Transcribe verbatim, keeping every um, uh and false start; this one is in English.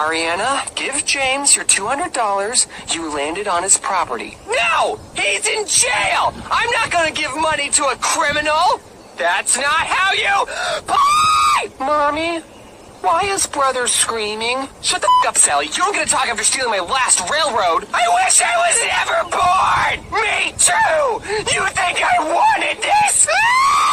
Mariana, give James your two hundred dollars. You landed on his property. No! He's in jail! I'm not gonna give money to a criminal! That's not how you... Pie! Mommy? Why is brother screaming? Shut the f*** up, Sally. You don't get to talk after stealing my last railroad. I wish I was never born! Me too! You think I wanted this?